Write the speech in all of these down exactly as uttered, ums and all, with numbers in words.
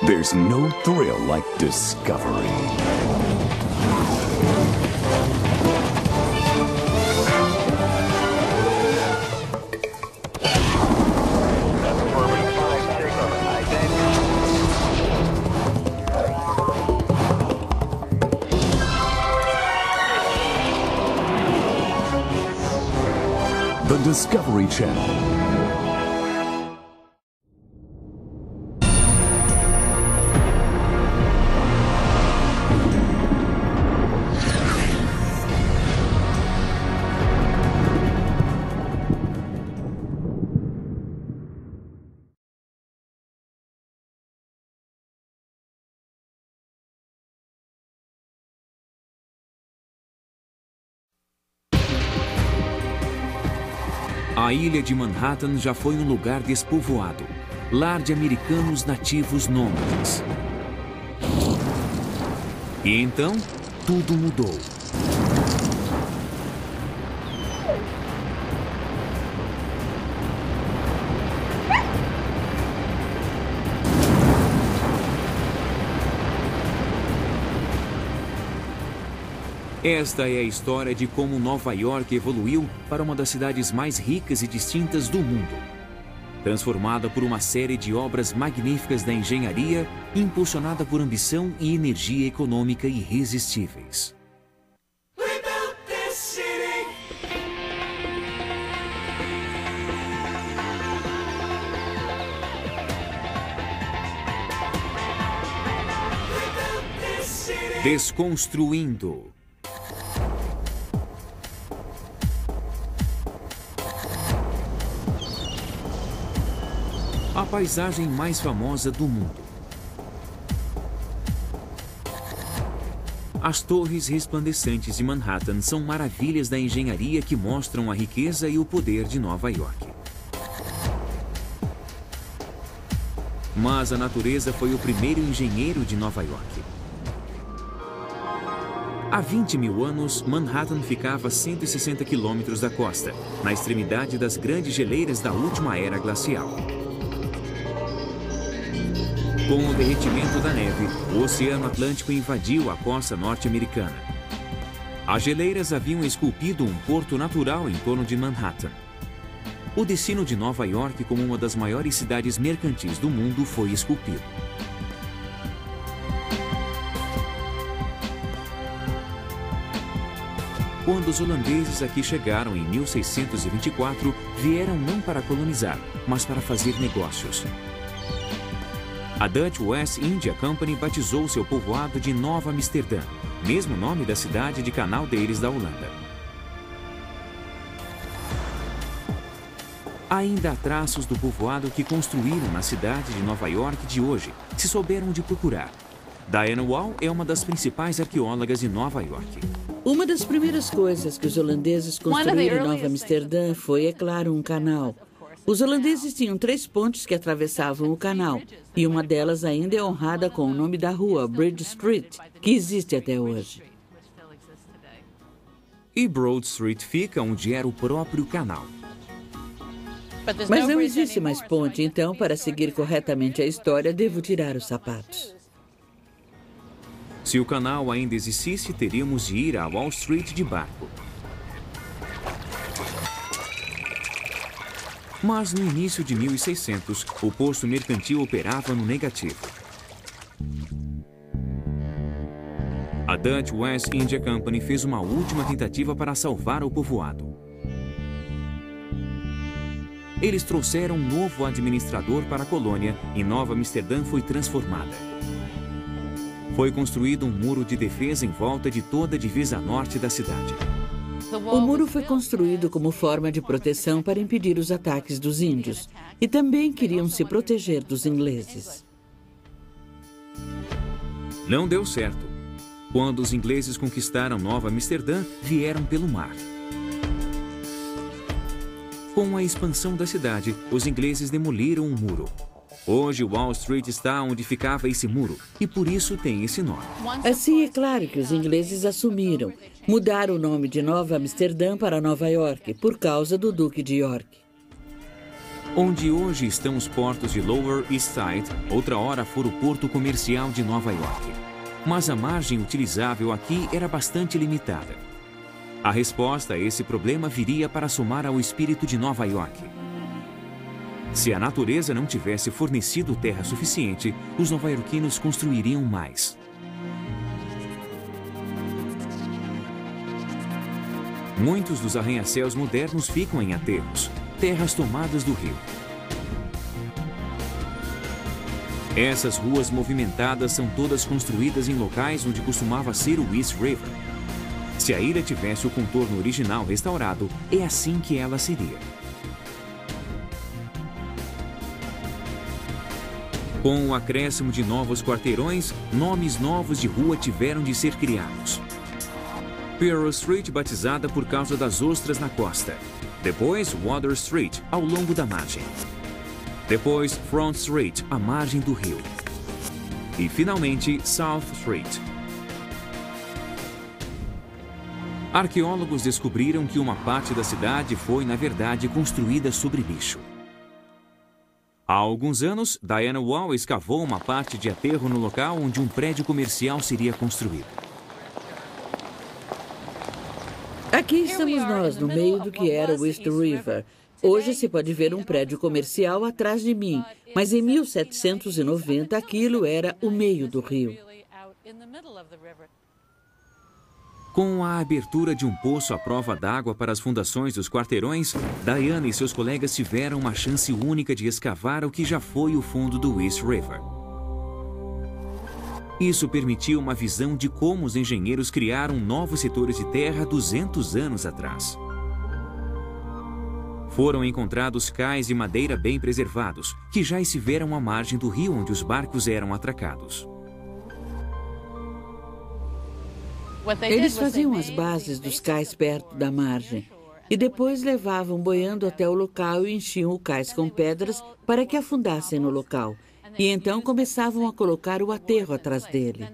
There's no thrill like discovery. The Discovery Channel. A ilha de Manhattan já foi um lugar despovoado, lar de americanos nativos nômades. E então, tudo mudou. Esta é a história de como Nova York evoluiu para uma das cidades mais ricas e distintas do mundo. Transformada por uma série de obras magníficas da engenharia, impulsionada por ambição e energia econômica irresistíveis. Desconstruindo. A paisagem mais famosa do mundo. As torres resplandecentes de Manhattan são maravilhas da engenharia que mostram a riqueza e o poder de Nova York. Mas a natureza foi o primeiro engenheiro de Nova York. Há vinte mil anos, Manhattan ficava a cento e sessenta quilômetros da costa, na extremidade das grandes geleiras da última era glacial. Com o derretimento da neve, o Oceano Atlântico invadiu a costa norte-americana. As geleiras haviam esculpido um porto natural em torno de Manhattan. O destino de Nova York como uma das maiores cidades mercantis do mundo foi esculpido. Quando os holandeses aqui chegaram em mil seiscentos e vinte e quatro, vieram não para colonizar, mas para fazer negócios. A Dutch West India Company batizou seu povoado de Nova Amsterdã, mesmo nome da cidade de canal deles da Holanda. Ainda há traços do povoado que construíram na cidade de Nova York de hoje, se souberam de procurar. Diana Wall é uma das principais arqueólogas de Nova York. Uma das primeiras coisas que os holandeses construíram em Nova Amsterdã foi, é claro, um canal. Os holandeses tinham três pontes que atravessavam o canal, e uma delas ainda é honrada com o nome da rua, Bridge Street, que existe até hoje. E Broad Street fica onde era o próprio canal. Mas não existe mais ponte, então, para seguir corretamente a história, devo tirar os sapatos. Se o canal ainda existisse, teríamos de ir a Wall Street de barco. Mas no início de mil e seiscentos, o posto mercantil operava no negativo. A Dutch West India Company fez uma última tentativa para salvar o povoado. Eles trouxeram um novo administrador para a colônia e Nova Amsterdã foi transformada. Foi construído um muro de defesa em volta de toda a divisa norte da cidade. O muro foi construído como forma de proteção para impedir os ataques dos índios. E também queriam se proteger dos ingleses. Não deu certo. Quando os ingleses conquistaram Nova Amsterdã, vieram pelo mar. Com a expansão da cidade, os ingleses demoliram o muro. Hoje, Wall Street está onde ficava esse muro, e por isso tem esse nome. Assim, é claro que os ingleses assumiram, mudaram o nome de Nova Amsterdã para Nova York, por causa do Duque de York. Onde hoje estão os portos de Lower East Side, outra hora fora o porto comercial de Nova York. Mas a margem utilizável aqui era bastante limitada. A resposta a esse problema viria para somar ao espírito de Nova York. Se a natureza não tivesse fornecido terra suficiente, os nova-iorquinos construiriam mais. Muitos dos arranha-céus modernos ficam em aterros, terras tomadas do rio. Essas ruas movimentadas são todas construídas em locais onde costumava ser o East River. Se a ilha tivesse o contorno original restaurado, é assim que ela seria. Com o acréscimo de novos quarteirões, nomes novos de rua tiveram de ser criados. Pearl Street, batizada por causa das ostras na costa. Depois, Water Street, ao longo da margem. Depois, Front Street, à margem do rio. E, finalmente, South Street. Arqueólogos descobriram que uma parte da cidade foi, na verdade, construída sobre lixo. Há alguns anos, Diana Wall escavou uma parte de aterro no local onde um prédio comercial seria construído. Aqui estamos nós, no meio do que era o East River. Hoje se pode ver um prédio comercial atrás de mim, mas em mil setecentos e noventa aquilo era o meio do rio. Com a abertura de um poço à prova d'água para as fundações dos quarteirões, Diana e seus colegas tiveram uma chance única de escavar o que já foi o fundo do East River. Isso permitiu uma visão de como os engenheiros criaram novos setores de terra duzentos anos atrás. Foram encontrados cais de madeira bem preservados, que já estiveram à margem do rio onde os barcos eram atracados. Eles faziam as bases dos cais perto da margem e depois levavam boiando até o local e enchiam o cais com pedras para que afundassem no local. E então começavam a colocar o aterro atrás dele.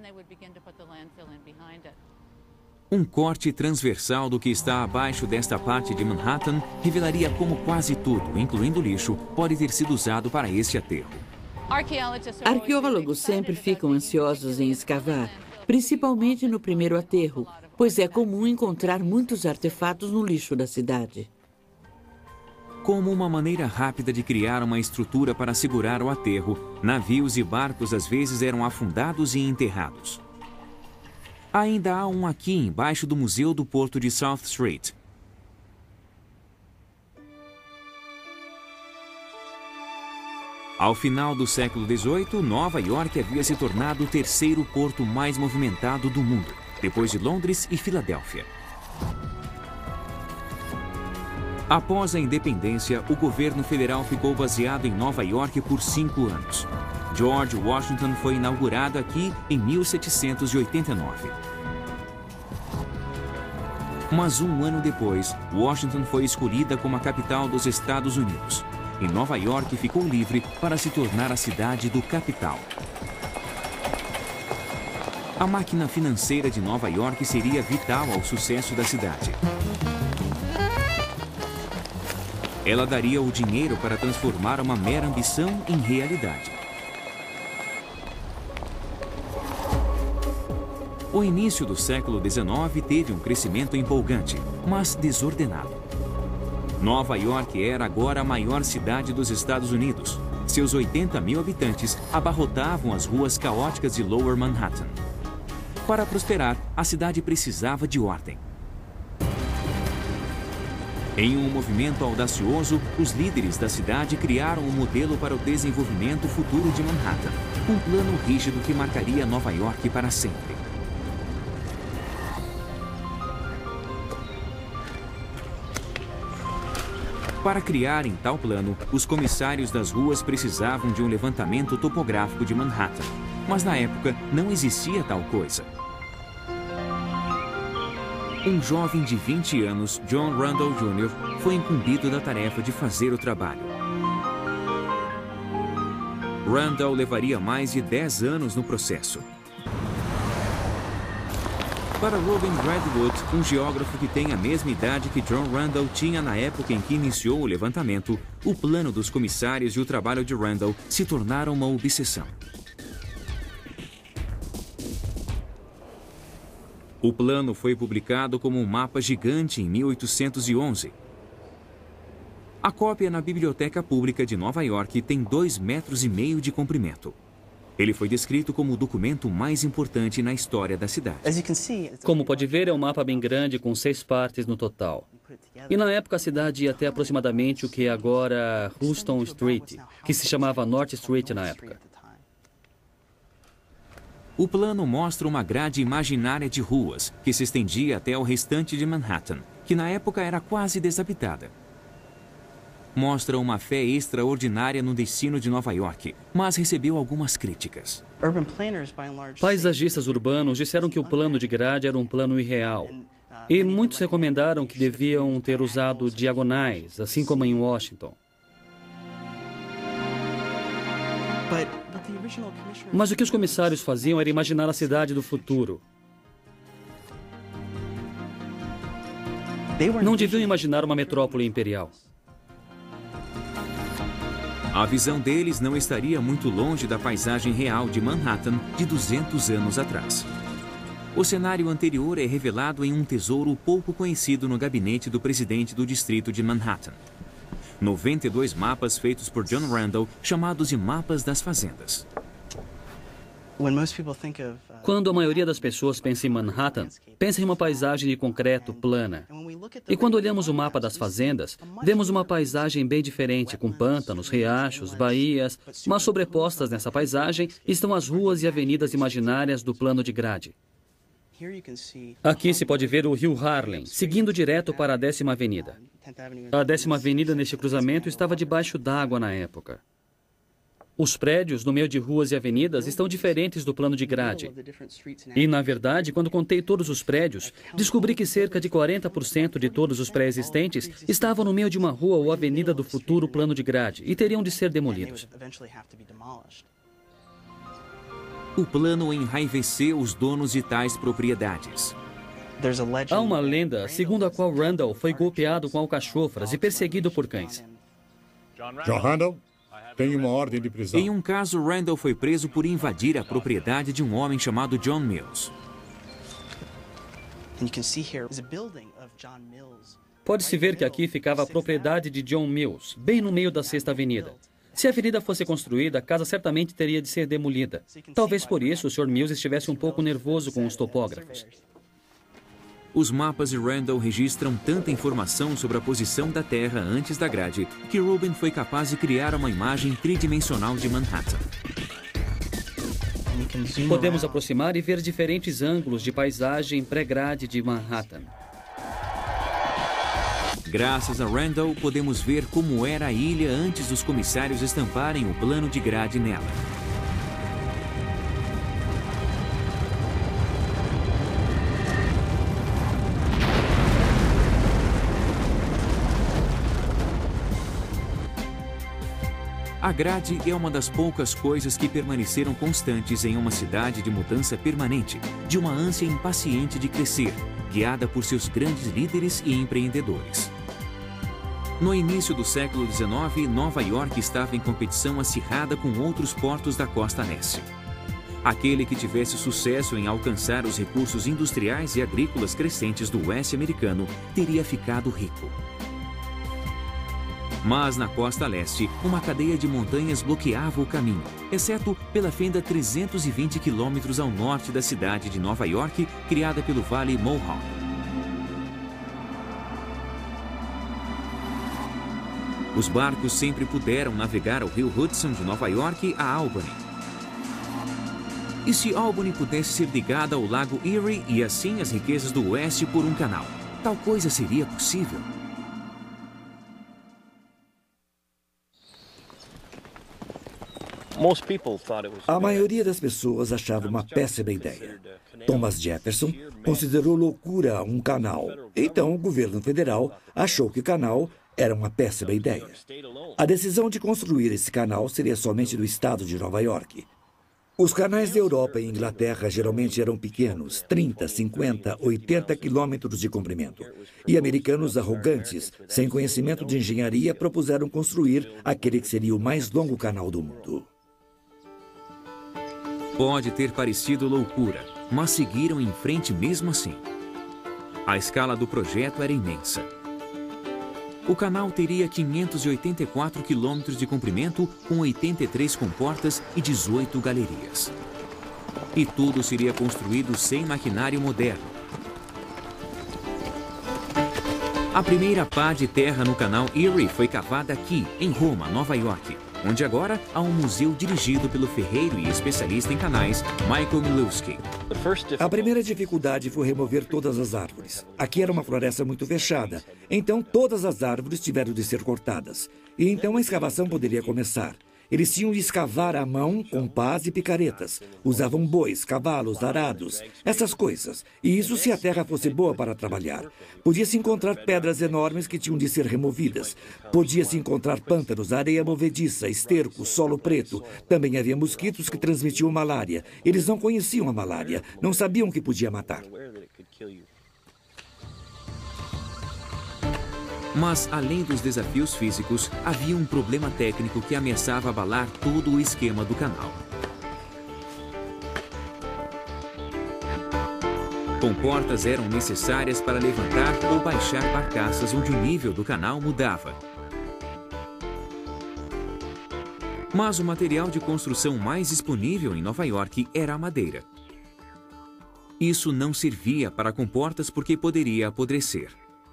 Um corte transversal do que está abaixo desta parte de Manhattan revelaria como quase tudo, incluindo lixo, pode ter sido usado para este aterro. Arqueólogos sempre ficam ansiosos em escavar, principalmente no primeiro aterro, pois é comum encontrar muitos artefatos no lixo da cidade. Como uma maneira rápida de criar uma estrutura para segurar o aterro, navios e barcos às vezes eram afundados e enterrados. Ainda há um aqui embaixo do Museu do Porto de South Street. Ao final do século dezoito, Nova York havia se tornado o terceiro porto mais movimentado do mundo, depois de Londres e Filadélfia. Após a independência, o governo federal ficou baseado em Nova York por cinco anos. George Washington foi inaugurado aqui em mil setecentos e oitenta e nove. Mas um ano depois, Washington foi escolhida como a capital dos Estados Unidos. E Nova York ficou livre para se tornar a cidade do capital. A máquina financeira de Nova York seria vital ao sucesso da cidade. Ela daria o dinheiro para transformar uma mera ambição em realidade. O início do século dezenove teve um crescimento empolgante, mas desordenado. Nova York era agora a maior cidade dos Estados Unidos. Seus oitenta mil habitantes abarrotavam as ruas caóticas de Lower Manhattan. Para prosperar, a cidade precisava de ordem. Em um movimento audacioso, os líderes da cidade criaram um modelo para o desenvolvimento futuro de Manhattan, um plano rígido que marcaria Nova York para sempre. Para criarem tal plano, os comissários das ruas precisavam de um levantamento topográfico de Manhattan. Mas na época não existia tal coisa. Um jovem de vinte anos, John Randall Júnior, foi incumbido da tarefa de fazer o trabalho. Randall levaria mais de dez anos no processo. Para Reuben Redwood, um geógrafo que tem a mesma idade que John Randall tinha na época em que iniciou o levantamento, o plano dos comissários e o trabalho de Randall se tornaram uma obsessão. O plano foi publicado como um mapa gigante em mil oitocentos e onze. A cópia na Biblioteca Pública de Nova York tem dois metros e meio de comprimento. Ele foi descrito como o documento mais importante na história da cidade. Como pode ver, é um mapa bem grande com seis partes no total. E na época a cidade ia até aproximadamente o que é agora Houston Street, que se chamava North Street na época. O plano mostra uma grade imaginária de ruas que se estendia até o restante de Manhattan, que na época era quase desabitada. Mostra uma fé extraordinária no destino de Nova York, mas recebeu algumas críticas. Paisagistas urbanos disseram que o plano de grade era um plano irreal. E muitos recomendaram que deviam ter usado diagonais, assim como em Washington. Mas o que os comissários faziam era imaginar a cidade do futuro. Não deviam imaginar uma metrópole imperial. A visão deles não estaria muito longe da paisagem real de Manhattan de duzentos anos atrás. O cenário anterior é revelado em um tesouro pouco conhecido no gabinete do presidente do distrito de Manhattan. noventa e dois mapas feitos por John Randall, chamados de mapas das fazendas. Quando a maioria das pessoas pensa em Manhattan, pensa em uma paisagem de concreto plana. E quando olhamos o mapa das fazendas, vemos uma paisagem bem diferente, com pântanos, riachos, baías, mas sobrepostas nessa paisagem estão as ruas e avenidas imaginárias do plano de grade. Aqui se pode ver o rio Harlem, seguindo direto para a décima avenida. A décima avenida neste cruzamento estava debaixo d'água na época. Os prédios, no meio de ruas e avenidas, estão diferentes do plano de grade. E, na verdade, quando contei todos os prédios, descobri que cerca de quarenta por cento de todos os pré-existentes estavam no meio de uma rua ou avenida do futuro plano de grade e teriam de ser demolidos. O plano enraiveceu os donos de tais propriedades. Há uma lenda segundo a qual Randall foi golpeado com alcachofras e perseguido por cães. John Randall? Tem uma ordem de prisão. Em um caso, Randall foi preso por invadir a propriedade de um homem chamado John Mills. Pode-se ver que aqui ficava a propriedade de John Mills, bem no meio da Sexta Avenida. Se a avenida fosse construída, a casa certamente teria de ser demolida. Talvez por isso o senhor Mills estivesse um pouco nervoso com os topógrafos. Os mapas de Randall registram tanta informação sobre a posição da Terra antes da grade que Reuben foi capaz de criar uma imagem tridimensional de Manhattan. Podemos aproximar e ver diferentes ângulos de paisagem pré-grade de Manhattan. Graças a Randall, podemos ver como era a ilha antes dos comissários estamparem o plano de grade nela. A grade é uma das poucas coisas que permaneceram constantes em uma cidade de mudança permanente, de uma ânsia impaciente de crescer, guiada por seus grandes líderes e empreendedores. No início do século dezenove, Nova York estava em competição acirrada com outros portos da costa leste. Aquele que tivesse sucesso em alcançar os recursos industriais e agrícolas crescentes do oeste americano teria ficado rico. Mas na costa leste, uma cadeia de montanhas bloqueava o caminho, exceto pela fenda trezentos e vinte quilômetros ao norte da cidade de Nova York, criada pelo Vale Mohawk. Os barcos sempre puderam navegar o rio Hudson de Nova York a Albany. E se Albany pudesse ser ligada ao lago Erie e assim as riquezas do oeste por um canal? Tal coisa seria possível? A maioria das pessoas achava uma péssima ideia. Thomas Jefferson considerou loucura um canal. Então, o governo federal achou que o canal era uma péssima ideia. A decisão de construir esse canal seria somente do estado de Nova York. Os canais da Europa e Inglaterra geralmente eram pequenos, trinta, cinquenta, oitenta quilômetros de comprimento. E americanos arrogantes, sem conhecimento de engenharia, propuseram construir aquele que seria o mais longo canal do mundo. Pode ter parecido loucura, mas seguiram em frente mesmo assim. A escala do projeto era imensa. O canal teria quinhentos e oitenta e quatro quilômetros de comprimento, com oitenta e três comportas e dezoito galerias. E tudo seria construído sem maquinário moderno. A primeira pá de terra no canal Erie foi cavada aqui, em Roma, Nova York, onde agora há um museu dirigido pelo ferreiro e especialista em canais Michael Milewski. A primeira dificuldade foi remover todas as árvores. Aqui era uma floresta muito fechada, então todas as árvores tiveram de ser cortadas. E então a escavação poderia começar. Eles tinham de escavar à mão com pás e picaretas. Usavam bois, cavalos, arados, essas coisas. E isso se a terra fosse boa para trabalhar. Podia-se encontrar pedras enormes que tinham de ser removidas. Podia-se encontrar pântanos, areia movediça, esterco, solo preto. Também havia mosquitos que transmitiam malária. Eles não conheciam a malária, não sabiam que podia matar. Mas, além dos desafios físicos, havia um problema técnico que ameaçava abalar todo o esquema do canal. Comportas eram necessárias para levantar ou baixar barcaças onde o nível do canal mudava. Mas o material de construção mais disponível em Nova York era a madeira. Isso não servia para comportas porque poderia apodrecer.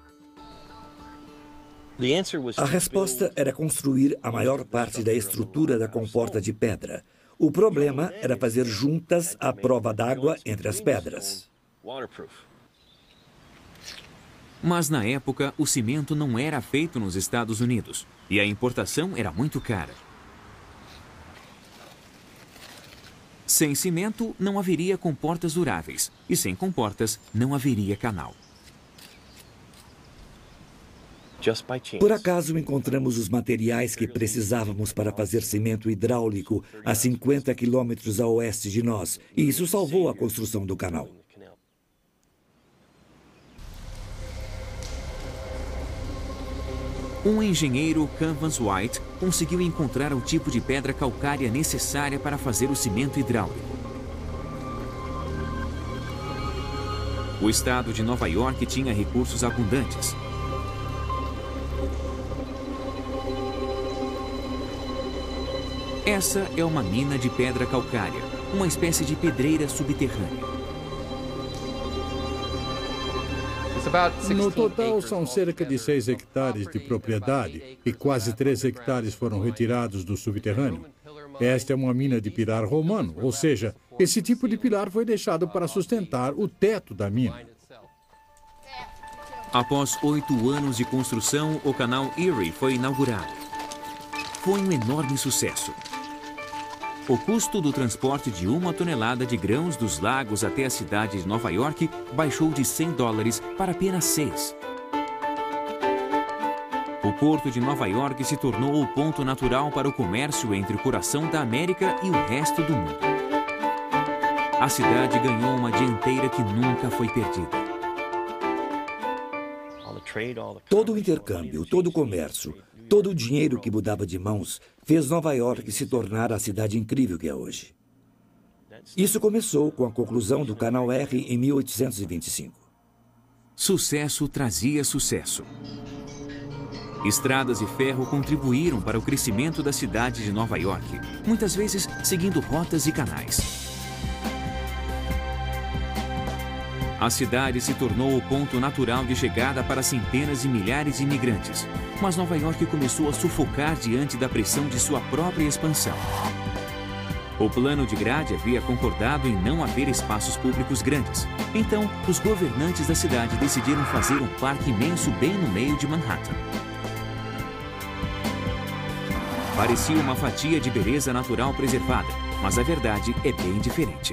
A resposta era construir a maior parte da estrutura da comporta de pedra. O problema era fazer juntas a prova d'água entre as pedras. Mas na época, o cimento não era feito nos Estados Unidos e a importação era muito cara. Sem cimento, não haveria comportas duráveis e sem comportas, não haveria canal. Por acaso encontramos os materiais que precisávamos para fazer cimento hidráulico a cinquenta quilômetros a oeste de nós, e isso salvou a construção do canal. Um engenheiro, Canvas White, conseguiu encontrar o tipo de pedra calcária necessária para fazer o cimento hidráulico. O estado de Nova York tinha recursos abundantes. Essa é uma mina de pedra calcária, uma espécie de pedreira subterrânea. No total, são cerca de seis hectares de propriedade e quase três hectares foram retirados do subterrâneo. Esta é uma mina de pilar romano, ou seja, esse tipo de pilar foi deixado para sustentar o teto da mina. Após oito anos de construção, o canal Erie foi inaugurado. Foi um enorme sucesso. O custo do transporte de uma tonelada de grãos dos lagos até a cidade de Nova York baixou de cem dólares para apenas seis. O porto de Nova York se tornou o ponto natural para o comércio entre o coração da América e o resto do mundo. A cidade ganhou uma dianteira que nunca foi perdida. Todo o intercâmbio, todo o comércio, todo o dinheiro que mudava de mãos fez Nova York se tornar a cidade incrível que é hoje. Isso começou com a conclusão do Canal R em mil oitocentos e vinte e cinco. Sucesso trazia sucesso. Estradas de ferro contribuíram para o crescimento da cidade de Nova York, muitas vezes seguindo rotas e canais. A cidade se tornou o ponto natural de chegada para centenas de milhares de imigrantes. Mas Nova York começou a sufocar diante da pressão de sua própria expansão. O plano de grade havia concordado em não haver espaços públicos grandes. Então, os governantes da cidade decidiram fazer um parque imenso bem no meio de Manhattan. Parecia uma fatia de beleza natural preservada, mas a verdade é bem diferente.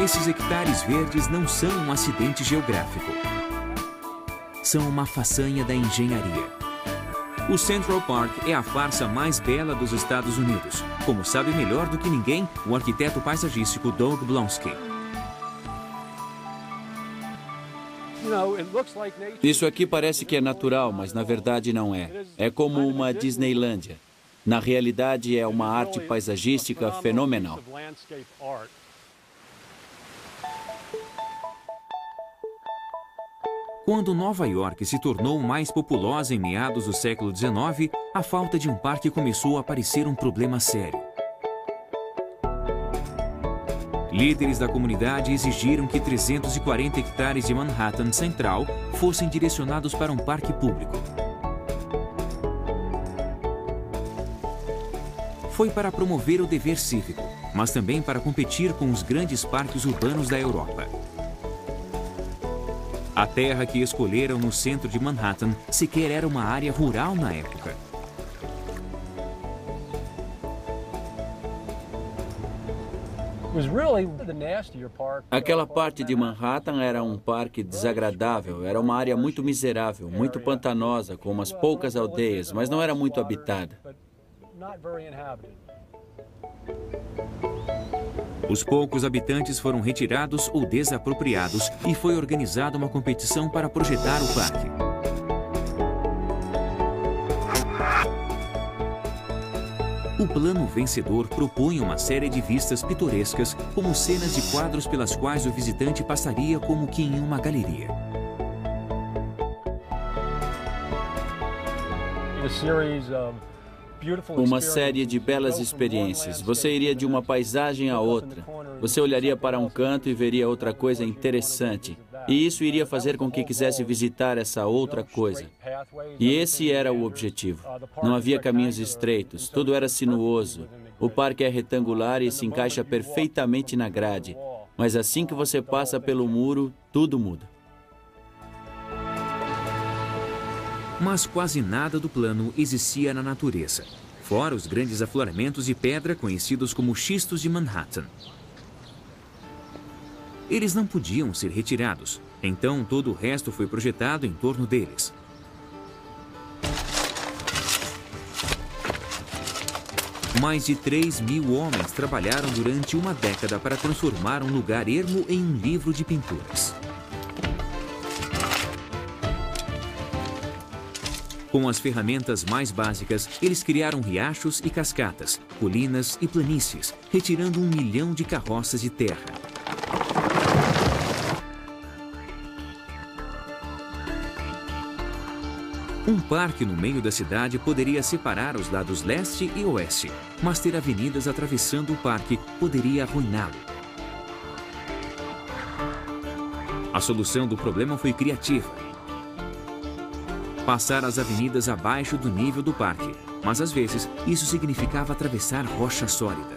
Esses hectares verdes não são um acidente geográfico. São uma façanha da engenharia. O Central Park é a farsa mais bela dos Estados Unidos, como sabe melhor do que ninguém o arquiteto paisagístico Doug Blonsky. Isso aqui parece que é natural, mas na verdade não é. É como uma Disneylândia. Na realidade, é uma arte paisagística fenomenal. Quando Nova York se tornou mais populosa em meados do século dezenove, a falta de um parque começou a parecer um problema sério. Líderes da comunidade exigiram que trezentos e quarenta hectares de Manhattan Central fossem direcionados para um parque público. Foi para promover o dever cívico, mas também para competir com os grandes parques urbanos da Europa. A terra que escolheram no centro de Manhattan sequer era uma área rural na época. Aquela parte de Manhattan era um parque desagradável, era uma área muito miserável, muito pantanosa, com umas poucas aldeias, mas não era muito habitada. Os poucos habitantes foram retirados ou desapropriados e foi organizada uma competição para projetar o parque. O plano vencedor propunha uma série de vistas pitorescas, como cenas de quadros pelas quais o visitante passaria como que em uma galeria. Uma série de belas experiências. Você iria de uma paisagem a outra. Você olharia para um canto e veria outra coisa interessante. E isso iria fazer com que quisesse visitar essa outra coisa. E esse era o objetivo. Não havia caminhos estreitos, tudo era sinuoso. O parque é retangular e se encaixa perfeitamente na grade. Mas assim que você passa pelo muro, tudo muda. Mas quase nada do plano existia na natureza, fora os grandes afloramentos de pedra conhecidos como xistos de Manhattan. Eles não podiam ser retirados, então todo o resto foi projetado em torno deles. Mais de três mil homens trabalharam durante uma década para transformar um lugar ermo em um livro de pinturas. Com as ferramentas mais básicas, eles criaram riachos e cascatas, colinas e planícies, retirando um milhão de carroças de terra. Um parque no meio da cidade poderia separar os lados leste e oeste, mas ter avenidas atravessando o parque poderia arruiná-lo. A solução do problema foi criativa. Passar as avenidas abaixo do nível do parque, mas às vezes isso significava atravessar rocha sólida.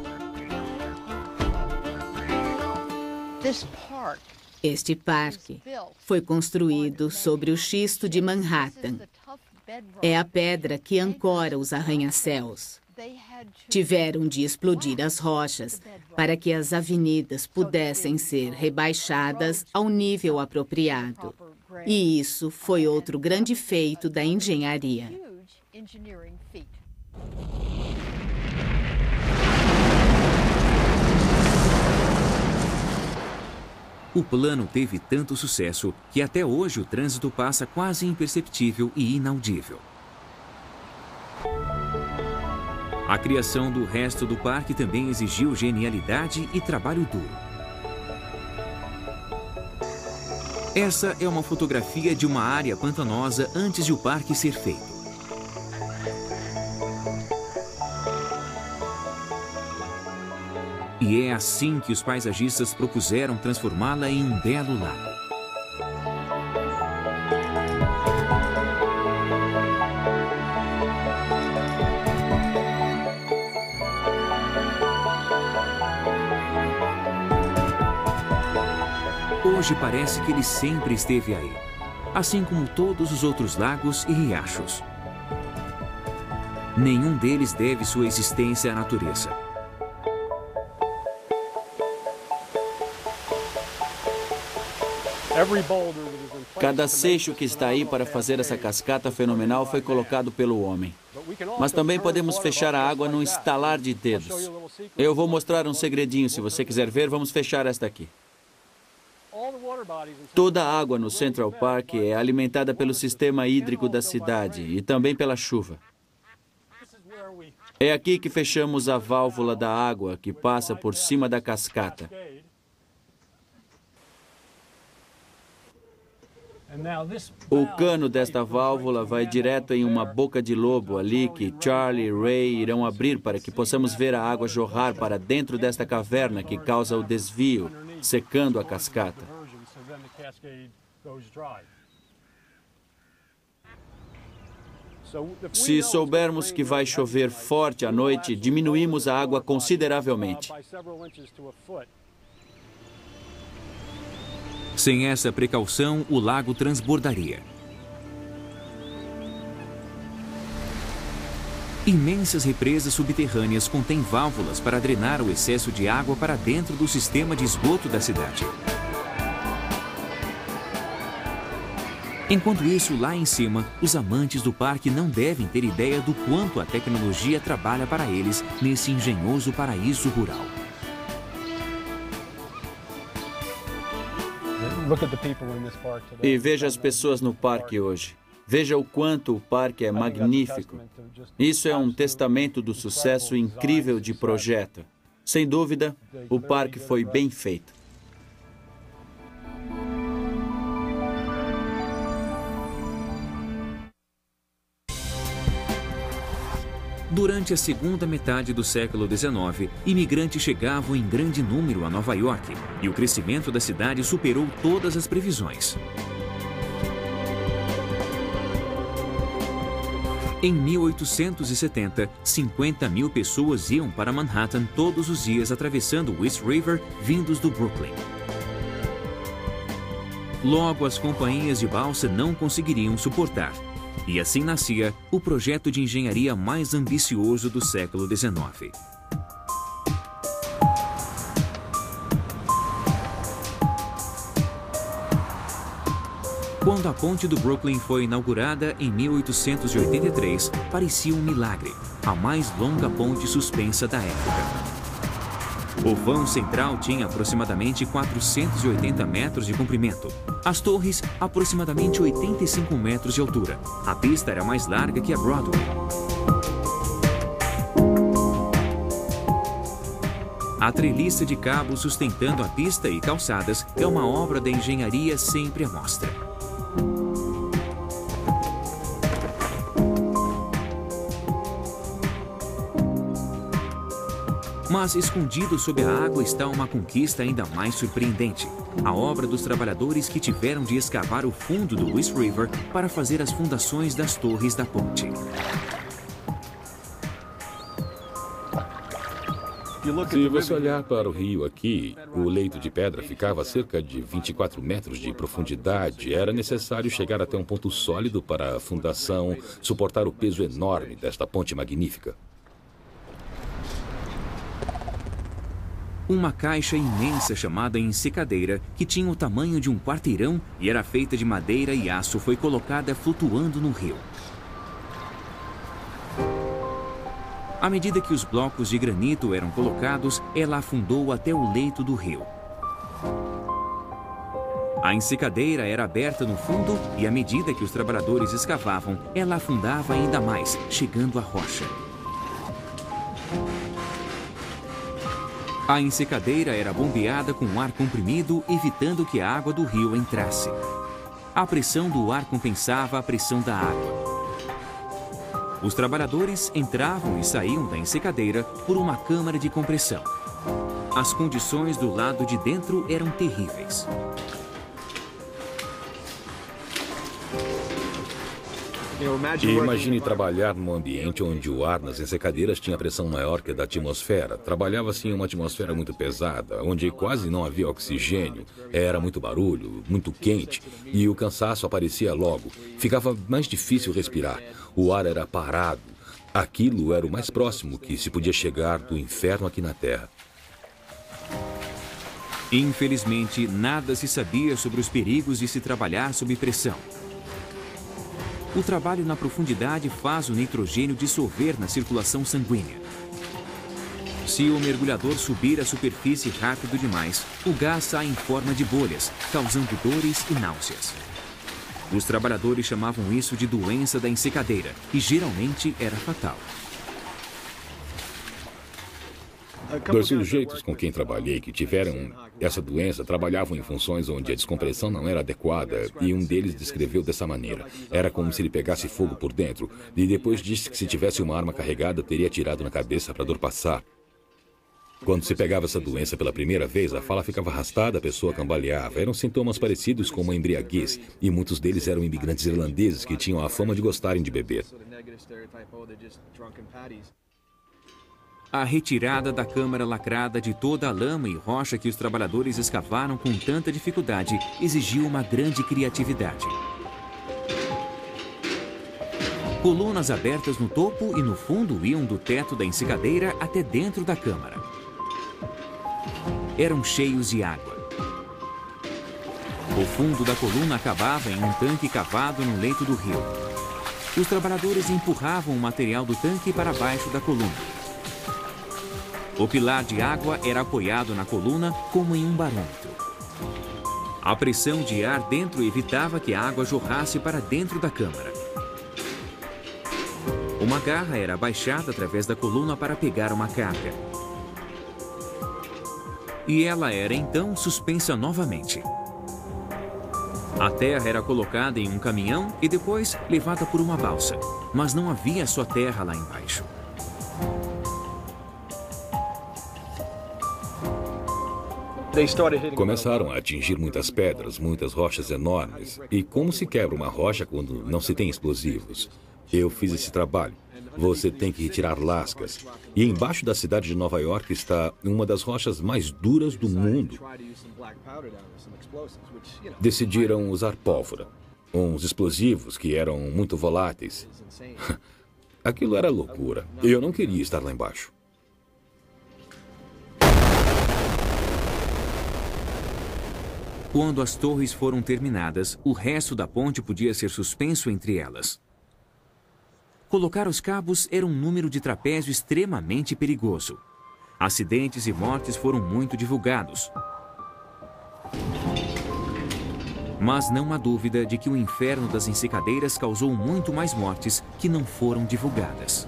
Este parque foi construído sobre o xisto de Manhattan. É a pedra que ancora os arranha-céus. Tiveram de explodir as rochas para que as avenidas pudessem ser rebaixadas ao nível apropriado. E isso foi outro grande feito da engenharia. O plano teve tanto sucesso que até hoje o trânsito passa quase imperceptível e inaudível. A criação do resto do parque também exigiu genialidade e trabalho duro. Essa é uma fotografia de uma área pantanosa antes de o parque ser feito. E é assim que os paisagistas propuseram transformá-la em um belo lago. Hoje parece que ele sempre esteve aí, assim como todos os outros lagos e riachos. Nenhum deles deve sua existência à natureza. Cada seixo que está aí para fazer essa cascata fenomenal foi colocado pelo homem. Mas também podemos fechar a água num estalar de dedos. Eu vou mostrar um segredinho. Se você quiser ver, vamos fechar esta aqui. Toda a água no Central Park é alimentada pelo sistema hídrico da cidade e também pela chuva. É aqui que fechamos a válvula da água que passa por cima da cascata. O cano desta válvula vai direto em uma boca de lobo ali que Charlie e Ray irão abrir para que possamos ver a água jorrar para dentro desta caverna que causa o desvio, secando a cascata. Se soubermos que vai chover forte à noite, diminuímos a água consideravelmente. Sem essa precaução, o lago transbordaria. Imensas represas subterrâneas contêm válvulas para drenar o excesso de água para dentro do sistema de esgoto da cidade. Enquanto isso, lá em cima, os amantes do parque não devem ter ideia do quanto a tecnologia trabalha para eles nesse engenhoso paraíso rural. E veja as pessoas no parque hoje. Veja o quanto o parque é magnífico. Isso é um testamento do sucesso incrível de projeto. Sem dúvida, o parque foi bem feito. Durante a segunda metade do século dezenove, imigrantes chegavam em grande número a Nova York e o crescimento da cidade superou todas as previsões. Em mil oitocentos e setenta, cinquenta mil pessoas iam para Manhattan todos os dias atravessando o East River, vindos do Brooklyn. Logo, as companhias de balsa não conseguiriam suportar. E assim nascia o projeto de engenharia mais ambicioso do século dezenove. Quando a ponte do Brooklyn foi inaugurada em mil oitocentos e oitenta e três, parecia um milagre, a mais longa ponte suspensa da época. O vão central tinha aproximadamente quatrocentos e oitenta metros de comprimento. As torres, aproximadamente oitenta e cinco metros de altura. A pista era mais larga que a Broadway. A treliça de cabos sustentando a pista e calçadas é uma obra da engenharia sempre à mostra. Mas escondido sob a água está uma conquista ainda mais surpreendente. A obra dos trabalhadores que tiveram de escavar o fundo do East River para fazer as fundações das torres da ponte. Se você olhar para o rio aqui, o leito de pedra ficava a cerca de vinte e quatro metros de profundidade. Era necessário chegar até um ponto sólido para a fundação suportar o peso enorme desta ponte magnífica. Uma caixa imensa chamada ensecadeira, que tinha o tamanho de um quarteirão e era feita de madeira e aço, foi colocada flutuando no rio. À medida que os blocos de granito eram colocados, ela afundou até o leito do rio. A ensecadeira era aberta no fundo e, à medida que os trabalhadores escavavam, ela afundava ainda mais, chegando à rocha. A ensecadeira era bombeada com ar comprimido, evitando que a água do rio entrasse. A pressão do ar compensava a pressão da água. Os trabalhadores entravam e saíam da ensecadeira por uma câmara de compressão. As condições do lado de dentro eram terríveis. E imagine trabalhar num ambiente onde o ar nas ensecadeiras tinha pressão maior que a da atmosfera. Trabalhava-se em uma atmosfera muito pesada, onde quase não havia oxigênio. Era muito barulho, muito quente, e o cansaço aparecia logo. Ficava mais difícil respirar. O ar era parado. Aquilo era o mais próximo que se podia chegar do inferno aqui na Terra. Infelizmente, nada se sabia sobre os perigos de se trabalhar sob pressão. O trabalho na profundidade faz o nitrogênio dissolver na circulação sanguínea. Se o mergulhador subir à superfície rápido demais, o gás sai em forma de bolhas, causando dores e náuseas. Os trabalhadores chamavam isso de doença da ensecadeira, e geralmente era fatal. Dois sujeitos com quem trabalhei que tiveram essa doença trabalhavam em funções onde a descompressão não era adequada e um deles descreveu dessa maneira. Era como se ele pegasse fogo por dentro e depois disse que se tivesse uma arma carregada teria atirado na cabeça para a dor passar. Quando se pegava essa doença pela primeira vez, a fala ficava arrastada, a pessoa cambaleava. Eram sintomas parecidos com uma embriaguez e muitos deles eram imigrantes irlandeses que tinham a fama de gostarem de beber. A retirada da câmara lacrada de toda a lama e rocha que os trabalhadores escavaram com tanta dificuldade exigiu uma grande criatividade. Colunas abertas no topo e no fundo iam do teto da ensecadeira até dentro da câmara. Eram cheios de água. O fundo da coluna acabava em um tanque cavado no leito do rio. Os trabalhadores empurravam o material do tanque para baixo da coluna. O pilar de água era apoiado na coluna como em um barômetro. A pressão de ar dentro evitava que a água jorrasse para dentro da câmara. Uma garra era abaixada através da coluna para pegar uma carga. E ela era então suspensa novamente. A terra era colocada em um caminhão e depois levada por uma balsa, mas não havia só terra lá embaixo. Começaram a atingir muitas pedras, muitas rochas enormes. E como se quebra uma rocha quando não se tem explosivos? Eu fiz esse trabalho. Você tem que retirar lascas. E embaixo da cidade de Nova York está uma das rochas mais duras do mundo. Decidiram usar pólvora, uns explosivos que eram muito voláteis. Aquilo era loucura. Eu não queria estar lá embaixo. Quando as torres foram terminadas, o resto da ponte podia ser suspenso entre elas. Colocar os cabos era um número de trapézio extremamente perigoso. Acidentes e mortes foram muito divulgados. Mas não há dúvida de que o inferno das ensecadeiras causou muito mais mortes que não foram divulgadas.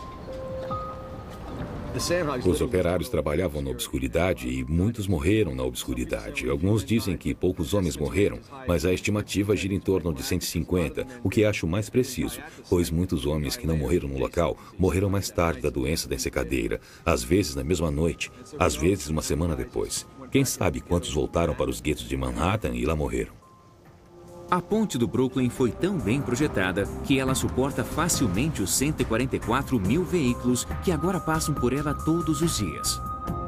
Os operários trabalhavam na obscuridade e muitos morreram na obscuridade. Alguns dizem que poucos homens morreram, mas a estimativa gira em torno de cento e cinquenta, o que acho mais preciso, pois muitos homens que não morreram no local morreram mais tarde da doença da ensecadeira, às vezes na mesma noite, às vezes uma semana depois. Quem sabe quantos voltaram para os guetos de Manhattan e lá morreram. A ponte do Brooklyn foi tão bem projetada que ela suporta facilmente os cento e quarenta e quatro mil veículos que agora passam por ela todos os dias.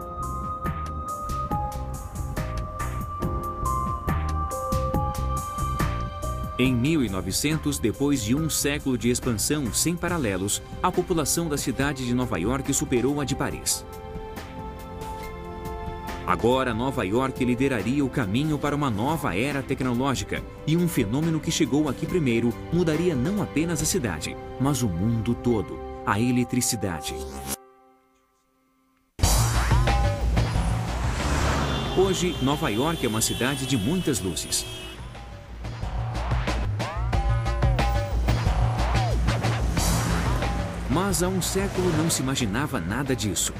Em mil e novecentos, depois de um século de expansão sem paralelos, a população da cidade de Nova York superou a de Paris. Agora, Nova York lideraria o caminho para uma nova era tecnológica e um fenômeno que chegou aqui primeiro mudaria não apenas a cidade, mas o mundo todo, a eletricidade. Hoje, Nova York é uma cidade de muitas luzes. Mas há um século não se imaginava nada disso.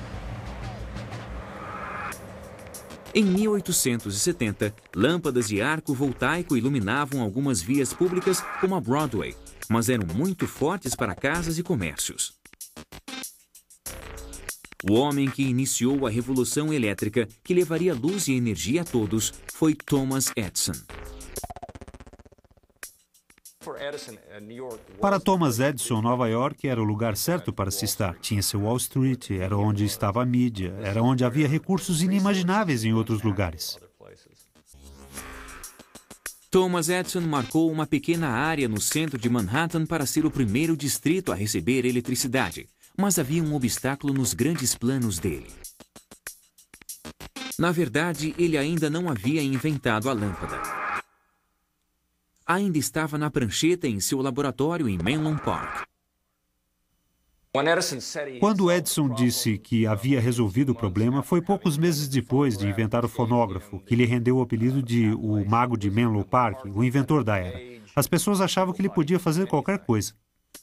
Em mil oitocentos e setenta, lâmpadas de arco voltaico iluminavam algumas vias públicas como a Broadway, mas eram muito fortes para casas e comércios. O homem que iniciou a revolução elétrica, que levaria luz e energia a todos, foi Thomas Edison. Para Thomas Edison, Nova York era o lugar certo para se estar. Tinha seu Wall Street, era onde estava a mídia, era onde havia recursos inimagináveis em outros lugares. Thomas Edison marcou uma pequena área no centro de Manhattan para ser o primeiro distrito a receber eletricidade, mas havia um obstáculo nos grandes planos dele. Na verdade, ele ainda não havia inventado a lâmpada. Ainda estava na prancheta em seu laboratório em Menlo Park. Quando Edison disse que havia resolvido o problema, foi poucos meses depois de inventar o fonógrafo, que lhe rendeu o apelido de o Mago de Menlo Park, o inventor da era. As pessoas achavam que ele podia fazer qualquer coisa.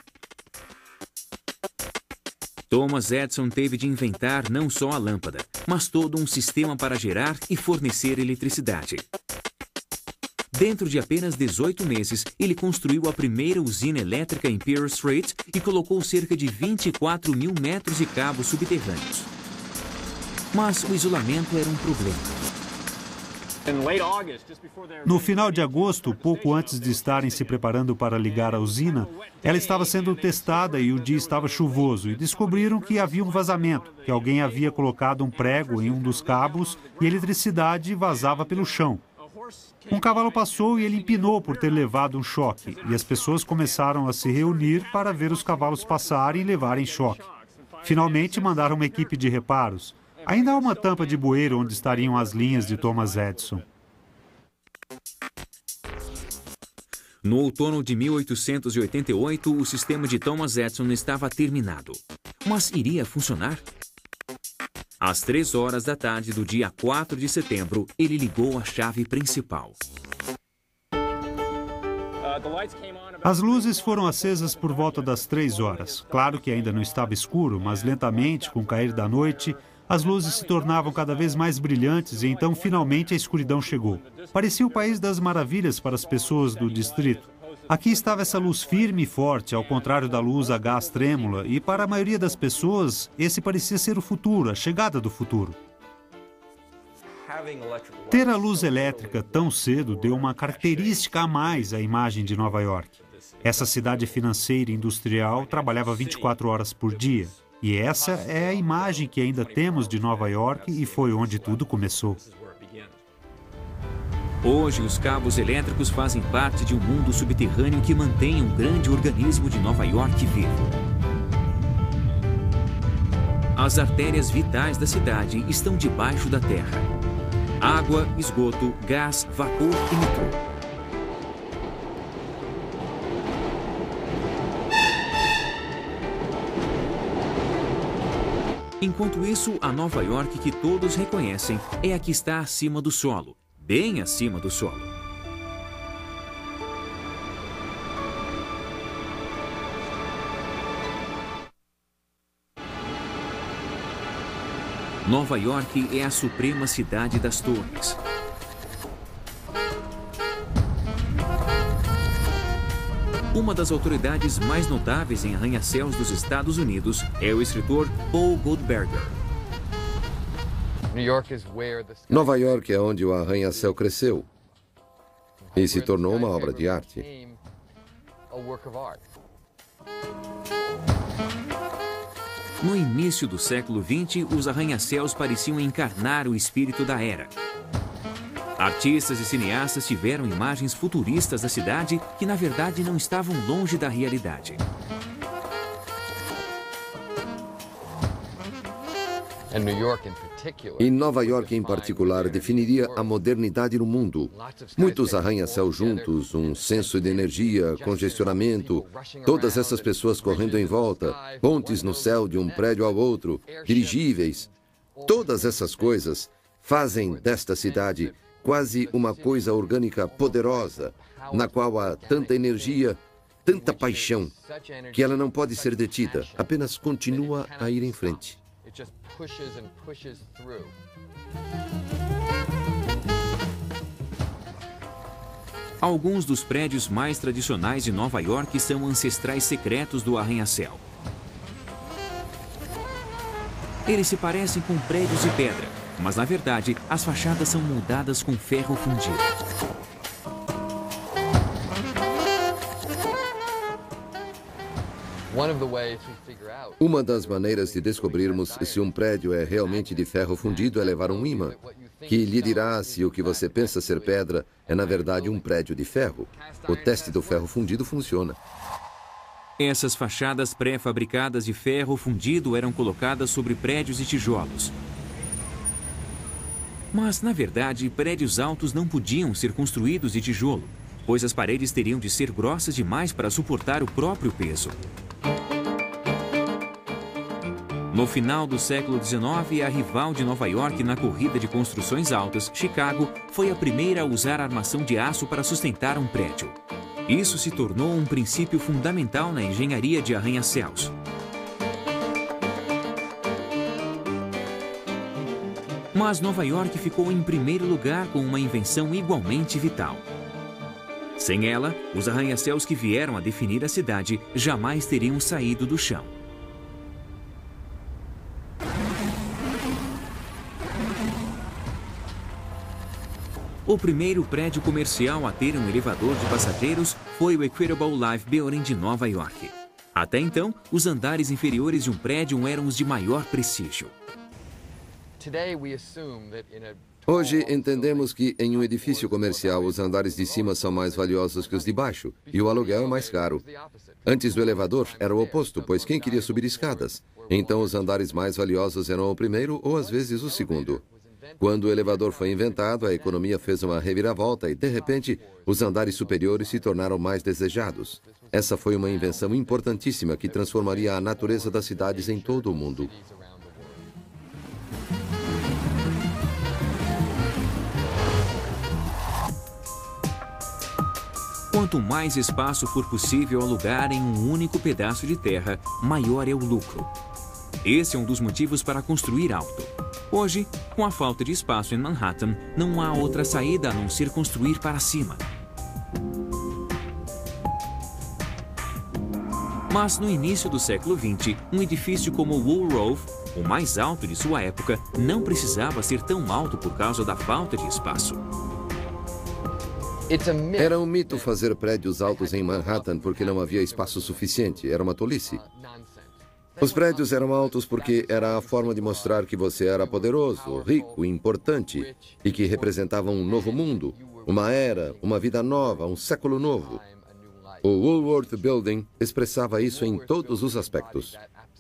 Thomas Edison teve de inventar não só a lâmpada, mas todo um sistema para gerar e fornecer eletricidade. Dentro de apenas dezoito meses, ele construiu a primeira usina elétrica em Pearl Street e colocou cerca de vinte e quatro mil metros de cabos subterrâneos. Mas o isolamento era um problema. No final de agosto, pouco antes de estarem se preparando para ligar a usina, ela estava sendo testada e o dia estava chuvoso, e descobriram que havia um vazamento, que alguém havia colocado um prego em um dos cabos e a eletricidade vazava pelo chão. Um cavalo passou e ele empinou por ter levado um choque, e as pessoas começaram a se reunir para ver os cavalos passarem e levarem choque. Finalmente mandaram uma equipe de reparos. Ainda há uma tampa de bueiro onde estariam as linhas de Thomas Edison. No outono de mil oitocentos e oitenta e oito, o sistema de Thomas Edison estava terminado. Mas iria funcionar? Às três horas da tarde do dia quatro de setembro, ele ligou a chave principal. As luzes foram acesas por volta das três horas. Claro que ainda não estava escuro, mas lentamente, com o cair da noite, as luzes se tornavam cada vez mais brilhantes e então finalmente a escuridão chegou. Parecia o país das maravilhas para as pessoas do distrito. Aqui estava essa luz firme e forte, ao contrário da luz a gás trêmula, e para a maioria das pessoas, esse parecia ser o futuro, a chegada do futuro. Ter a luz elétrica tão cedo deu uma característica a mais à imagem de Nova York. Essa cidade financeira e industrial trabalhava vinte e quatro horas por dia, e essa é a imagem que ainda temos de Nova York e foi onde tudo começou. Hoje, os cabos elétricos fazem parte de um mundo subterrâneo que mantém um grande organismo de Nova York vivo. As artérias vitais da cidade estão debaixo da terra. Água, esgoto, gás, vapor e metrô. Enquanto isso, a Nova York que todos reconhecem é a que está acima do solo. Bem acima do solo. Nova York é a suprema cidade das torres. Uma das autoridades mais notáveis em arranha-céus dos Estados Unidos é o escritor Paul Goldberger. Nova York é onde o arranha-céu cresceu e se tornou uma obra de arte. No início do século vinte, os arranha-céus pareciam encarnar o espírito da era. Artistas e cineastas tiveram imagens futuristas da cidade que, na verdade, não estavam longe da realidade. E Nova York, em particular, definiria a modernidade no mundo. Muitos arranha-céus juntos, um senso de energia, congestionamento, todas essas pessoas correndo em volta, pontes no céu de um prédio ao outro, dirigíveis. Todas essas coisas fazem desta cidade quase uma coisa orgânica poderosa, na qual há tanta energia, tanta paixão, que ela não pode ser detida, apenas continua a ir em frente. Alguns dos prédios mais tradicionais de Nova York são ancestrais secretos do arranha-céu. Eles se parecem com prédios de pedra, mas na verdade as fachadas são moldadas com ferro fundido. Uma das maneiras de descobrirmos se um prédio é realmente de ferro fundido é levar um ímã, que lhe dirá se o que você pensa ser pedra é, na verdade, um prédio de ferro. O teste do ferro fundido funciona. Essas fachadas pré-fabricadas de ferro fundido eram colocadas sobre prédios de tijolos. Mas, na verdade, prédios altos não podiam ser construídos de tijolo, pois as paredes teriam de ser grossas demais para suportar o próprio peso. No final do século dezenove, a rival de Nova York na corrida de construções altas, Chicago, foi a primeira a usar armação de aço para sustentar um prédio. Isso se tornou um princípio fundamental na engenharia de arranha-céus. Mas Nova York ficou em primeiro lugar com uma invenção igualmente vital. Sem ela, os arranha-céus que vieram a definir a cidade jamais teriam saído do chão. O primeiro prédio comercial a ter um elevador de passageiros foi o Equitable Life Building de Nova York. Até então, os andares inferiores de um prédio eram os de maior prestígio. Hoje entendemos que em um edifício comercial os andares de cima são mais valiosos que os de baixo e o aluguel é mais caro. Antes do elevador era o oposto, pois quem queria subir escadas? Então os andares mais valiosos eram o primeiro ou às vezes o segundo. Quando o elevador foi inventado, a economia fez uma reviravolta e, de repente, os andares superiores se tornaram mais desejados. Essa foi uma invenção importantíssima que transformaria a natureza das cidades em todo o mundo. Quanto mais espaço for possível alugar em um único pedaço de terra, maior é o lucro. Esse é um dos motivos para construir alto. Hoje, com a falta de espaço em Manhattan, não há outra saída a não ser construir para cima. Mas no início do século vinte, um edifício como o Woolworth, o mais alto de sua época, não precisava ser tão alto por causa da falta de espaço. Era um mito fazer prédios altos em Manhattan porque não havia espaço suficiente. Era uma tolice. Os prédios eram altos porque era a forma de mostrar que você era poderoso, rico, importante e que representava um novo mundo, uma era, uma vida nova, um século novo. O Woolworth Building expressava isso em todos os aspectos.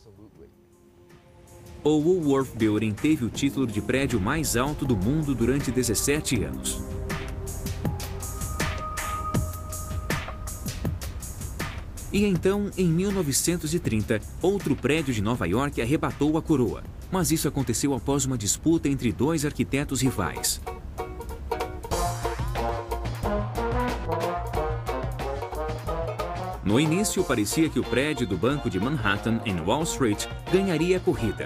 O Woolworth Building teve o título de prédio mais alto do mundo durante dezessete anos. E então, em mil novecentos e trinta, outro prédio de Nova York arrebatou a coroa. Mas isso aconteceu após uma disputa entre dois arquitetos rivais. No início, parecia que o prédio do Banco de Manhattan, em Wall Street, ganharia a corrida.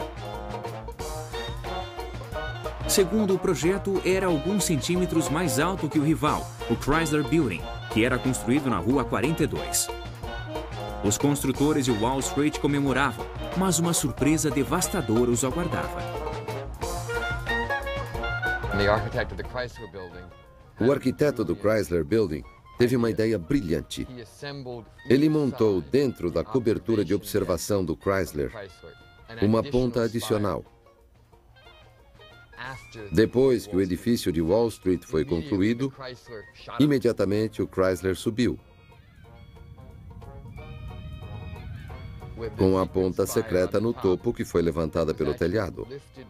Segundo o projeto, era alguns centímetros mais alto que o rival, o Chrysler Building, que era construído na Rua quarenta e dois. Os construtores de Wall Street comemoravam, mas uma surpresa devastadora os aguardava. O arquiteto do Chrysler Building teve uma ideia brilhante. Ele montou dentro da cobertura de observação do Chrysler uma ponta adicional. Depois que o edifício de Wall Street foi concluído, imediatamente o Chrysler subiu, com a ponta secreta no topo que foi levantada pelo telhado.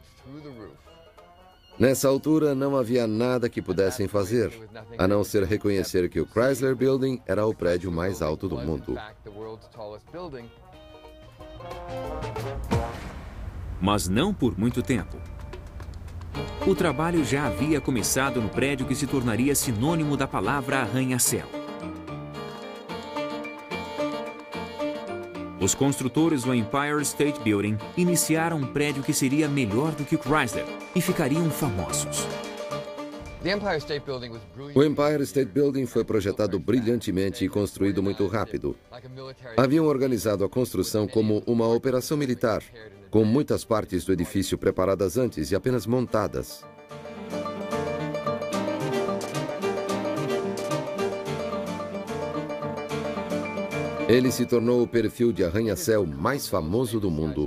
Nessa altura, não havia nada que pudessem fazer, a não ser reconhecer que o Chrysler Building era o prédio mais alto do mundo. Mas não por muito tempo. O trabalho já havia começado no prédio que se tornaria sinônimo da palavra arranha-céu. Os construtores do Empire State Building iniciaram um prédio que seria melhor do que o Chrysler e ficariam famosos. O Empire State Building foi projetado brilhantemente e construído muito rápido. Haviam organizado a construção como uma operação militar, com muitas partes do edifício preparadas antes e apenas montadas. Ele se tornou o perfil de arranha-céu mais famoso do mundo.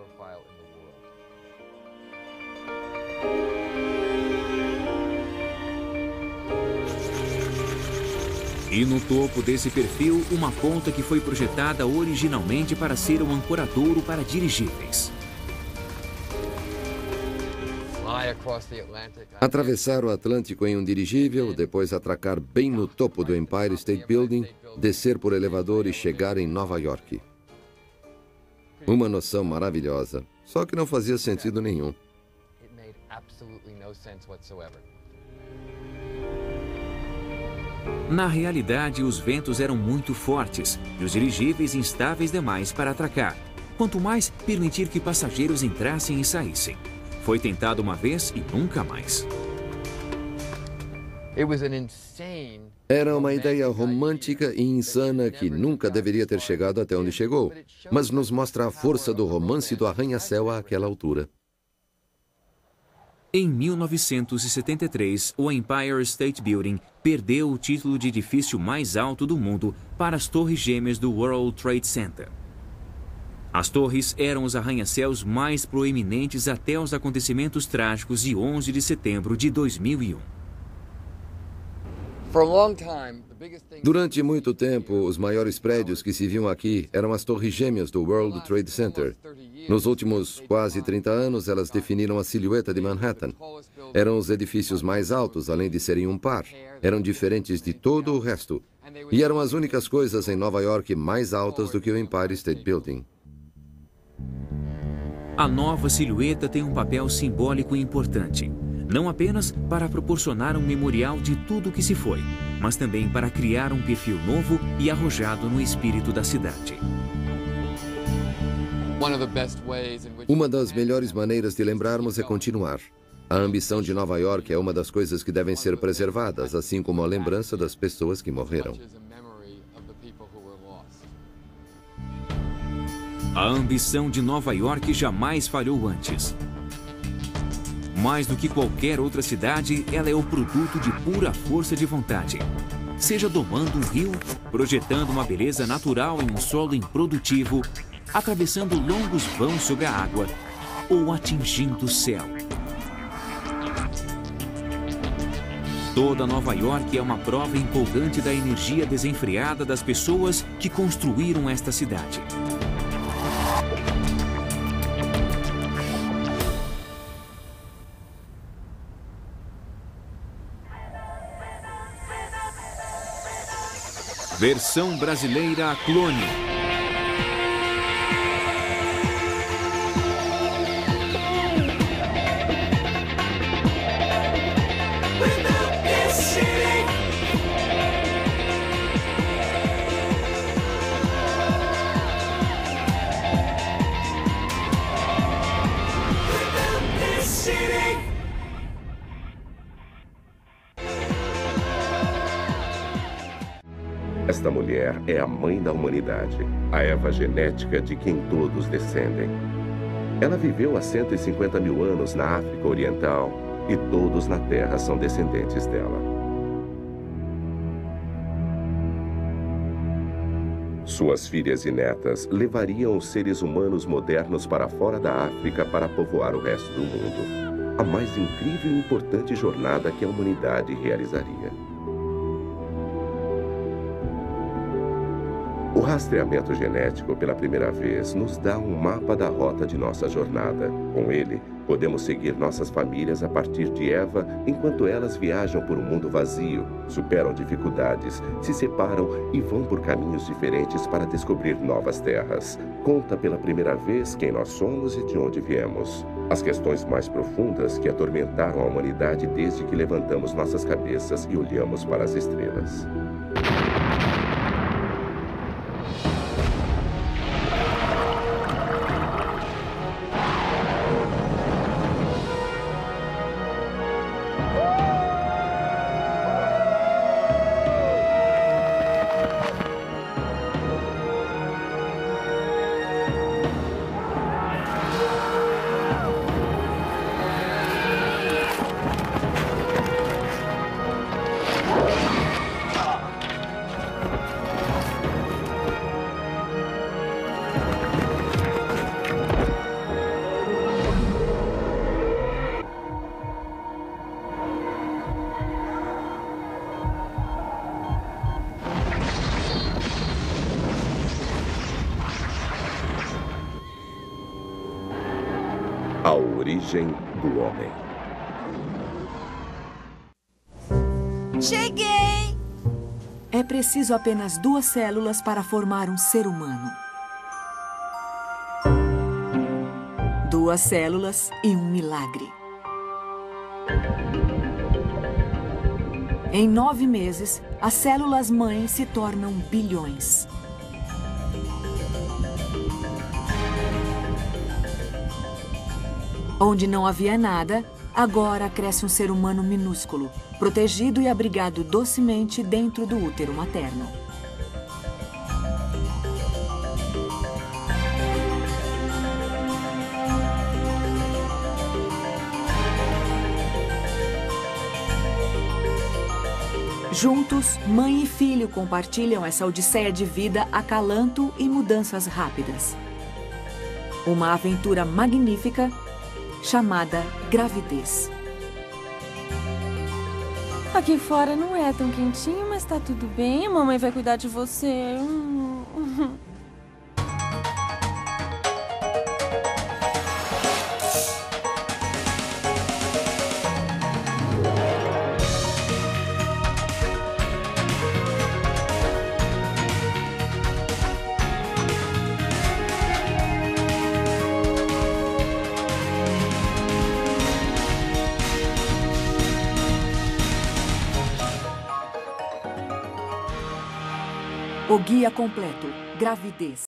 E no topo desse perfil, uma ponta que foi projetada originalmente para ser um ancoradouro para dirigíveis. Atravessar o Atlântico em um dirigível, depois atracar bem no topo do Empire State Building, descer por elevador e chegar em Nova York. Uma noção maravilhosa, só que não fazia sentido nenhum. Na realidade, os ventos eram muito fortes e os dirigíveis instáveis demais para atracar, quanto mais permitir que passageiros entrassem e saíssem. Foi tentado uma vez e nunca mais. Era uma ideia romântica e insana que nunca deveria ter chegado até onde chegou, mas nos mostra a força do romance do arranha-céu àquela altura. Em mil novecentos e setenta e três, o Empire State Building perdeu o título de edifício mais alto do mundo para as torres gêmeas do World Trade Center. As torres eram os arranha-céus mais proeminentes até os acontecimentos trágicos de onze de setembro de dois mil e um. Durante muito tempo, os maiores prédios que se viam aqui eram as torres gêmeas do World Trade Center. Nos últimos quase trinta anos, elas definiram a silhueta de Manhattan. Eram os edifícios mais altos, além de serem um par. Eram diferentes de todo o resto. E eram as únicas coisas em Nova York mais altas do que o Empire State Building. A nova silhueta tem um papel simbólico importante. Não apenas para proporcionar um memorial de tudo o que se foi, mas também para criar um perfil novo e arrojado no espírito da cidade. Uma das melhores maneiras de lembrarmos é continuar. A ambição de Nova York é uma das coisas que devem ser preservadas, assim como a lembrança das pessoas que morreram. A ambição de Nova York jamais falhou antes. Mais do que qualquer outra cidade, ela é o produto de pura força de vontade. Seja domando um rio, projetando uma beleza natural em um solo improdutivo, atravessando longos vãos sobre a água ou atingindo o céu. Toda Nova York é uma prova empolgante da energia desenfreada das pessoas que construíram esta cidade. Versão brasileira Clone. Esta mulher é a mãe da humanidade, a Eva genética de quem todos descendem. Ela viveu há cento e cinquenta mil anos na África Oriental e todos na Terra são descendentes dela. Suas filhas e netas levariam os seres humanos modernos para fora da África para povoar o resto do mundo. A mais incrível e importante jornada que a humanidade realizaria. O rastreamento genético, pela primeira vez, nos dá um mapa da rota de nossa jornada. Com ele, podemos seguir nossas famílias a partir de Eva, enquanto elas viajam por um mundo vazio, superam dificuldades, se separam e vão por caminhos diferentes para descobrir novas terras. Conta pela primeira vez quem nós somos e de onde viemos. As questões mais profundas que atormentaram a humanidade desde que levantamos nossas cabeças e olhamos para as estrelas. A origem do homem. Cheguei! É preciso apenas duas células para formar um ser humano. Duas células e um milagre. Em nove meses, as células-mãe se tornam bilhões. Onde não havia nada, agora cresce um ser humano minúsculo, protegido e abrigado docemente dentro do útero materno. Juntos, mãe e filho compartilham essa odisseia de vida, acalanto e mudanças rápidas. Uma aventura magnífica chamada gravidez. Aqui fora não é tão quentinho, mas tá tudo bem. A mamãe vai cuidar de você. Hum. O guia completo, gravidez.